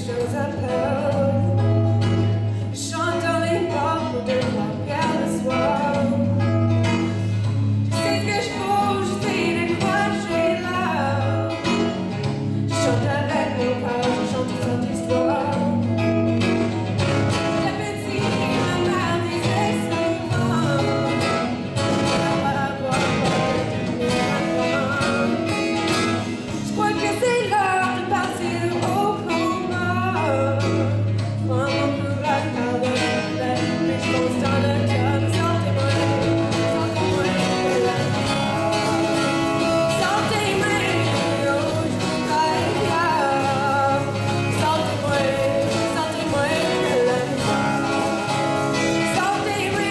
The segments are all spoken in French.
choses à peur. Je chante dans les portes pour de la guerre le soir. Je sais ce que je vaux, je sais de quoi j'ai l'air. Je chante avec mon cœur, je chante toute cette histoire. La petite, ma mère disait souvent, on va avoir peur de devenir un grand. Je crois que c'est l'heure de partir au combat. Prends mon courage par le filet, mais je fonce dans le cœur. Sortez-moi de la sortez-moi rouge, sortez-moi de la sortez-moi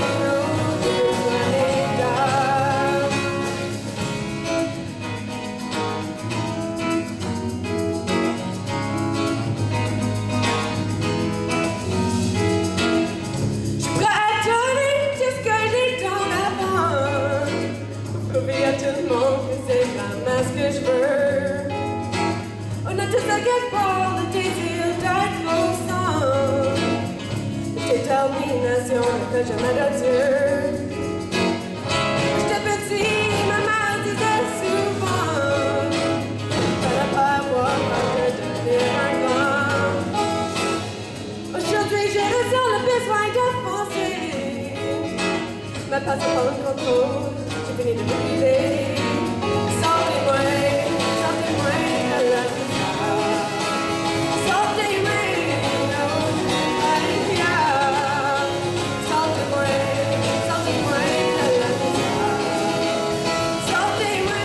je suis prêt à donner tout ce que j'ai dans la main. Prouver à tout le monde que c'est vraiment ce que je veux. On a tous à quelque part le désir d'être au sang. Détermination que jamais de Dieu. J'étais petit, ma mère disait souvent, fallait pas avoir peur de devenir un grand. Aujourd'hui, je ressens le besoin de foncer. Ma passion pour le contrôle, j'ai fini de brûler. Sortez-moi à la lumière. Sortez-moi à la lumière. Sortez-moi à la lumière. Sortez-moi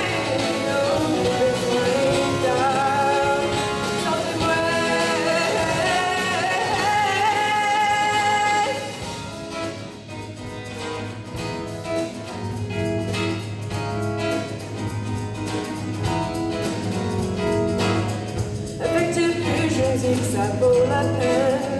sortez-moi. Avec tes plus, je me dis que ça vaut la peine.